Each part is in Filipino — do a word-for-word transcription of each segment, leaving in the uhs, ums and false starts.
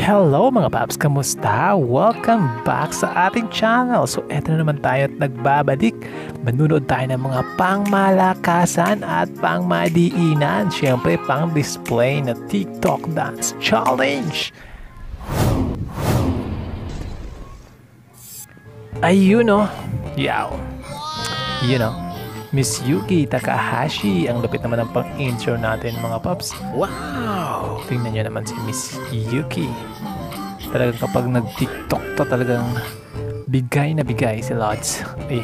Hello mga paps, kamusta? Welcome back sa ating channel. So eto na naman tayo at nagbabalik. Manunood tayo ng mga pangmalakasan at pangmadiinan. Siyempre pang display na TikTok dance challenge. Ayun o, yaw. You know, Miss Yuki Takahashi. Ang lupit naman ng pang-intro natin mga paps. Wow! Tingnan nyo naman si Miss Yuki. Talagang kapag nag-tiktok to, talagang bigay na bigay si Lods. Eh.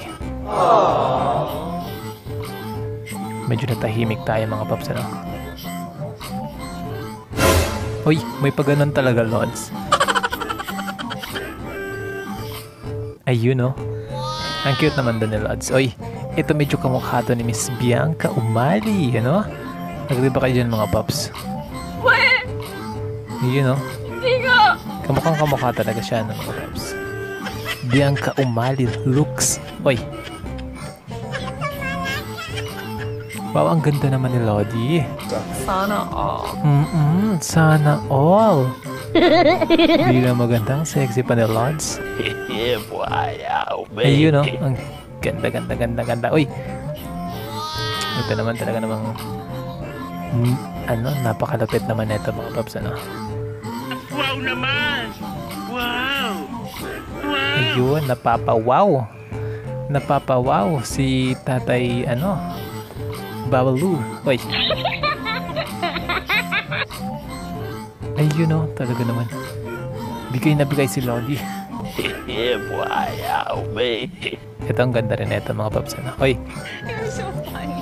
Medyo natahimik tayo mga paps, ano? Uy, may paganon talaga Lods. Ayun o. Ang cute naman doon ni Lods. Uy, ito medyo kamukha to ni Miss Bianca Umali, ano? Nagdi ba kayo dyan mga paps? What? Yun o. Hindi ko. Kamukhang kamukha talaga siya ng mga paps. Bianca Umali looks. Uy. Wow, ang ganda naman ni Lodi. Sana all. Mm-mm, sana all. Hindi na magandang sexy pa ni Lods. Ayun o. Ang ganda, ganda, ganda, ganda. Uy. Ito naman talaga namang mm, ano, napakalapit naman ito mga paps, ano. Wow naman! Wow! Wow! Ayun, napapawaw. Napapawaw si tatay, ano, Babalu. Uy. Ayun o, talaga naman. Bigay na bigay si Lodi. Wow, babe! Ito ang ganda rin ito mga paps, ano. Uy. You're so funny.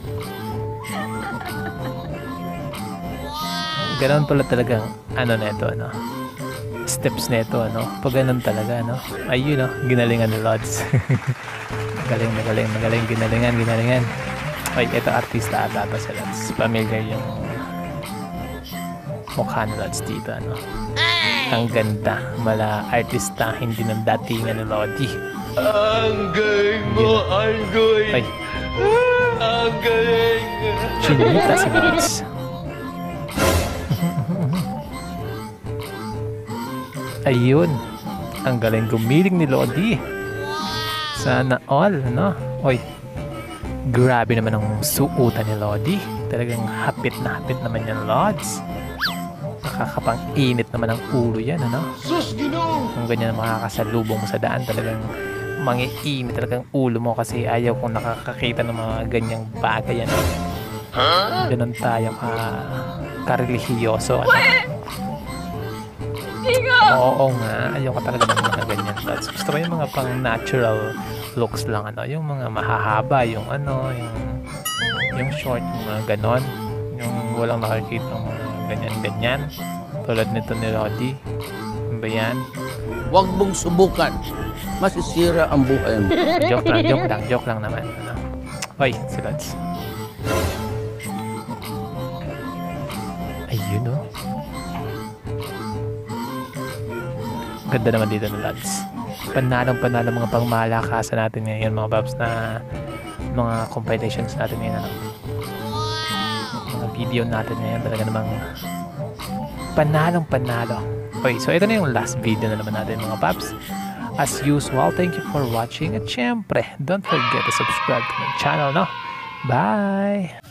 Ganon pala talagang ano na ito, ano, steps na ito, ano. Pag ganon talaga, ano. Ayun o, ginalingan ni Lods. Magaling, magaling, magaling, ginalingan, ginalingan. Uy, ito artista ata ito si Lods. Familiar yung mukha ni Lods dito, ano. Ang ganda, mala artista, hindi ng datingan ni Lodi. Ang galing mo, ang galing! Ay, Ang galing! chinita si Lods. Ayun, ang galing gumiling ni Lodi. Sana all, no? Oy, grabe naman ang suutan ni Lodi. Talagang hapit na hapit naman yan, Lods. Nakakapang-init naman ang ulo yan, ano? Sus, Ginoo! Kung ganyan ang makakasalubong mo sa daan, talagang mangiinit talagang ulo mo kasi ayaw kong nakakakita ng mga ganyang bagay, ano? Huh? Ganon tayo ka karelihiyoso, ano? Hindi ko. Oo nga, ayaw ko talaga ng mga ganyan. Lods. Gusto ko yung mga pang natural looks lang, ano? Yung mga mahahaba, yung ano, yung yung short, yung mga ganon. Yung walang nakakita ng mga ganyan-ganyan. Tulad nito ni Lodi. Ano ba yan? Huwag mong subukan. Masisira ang buhay mo. Joke lang, joke lang, joke lang naman. Ano? Oy, si Lods. Ayun o. Ganda naman dito ni Lods. Panalong-panalo mga pangmalakasan natin ngayon mga babs na mga compilations natin ngayon. Ano? Mga video natin ngayon talaga namang panalong-panalo. Okay, so ito na yung last video na naman natin mga paps. As usual, thank you for watching at syempre, don't forget to subscribe to my channel, no? Bye!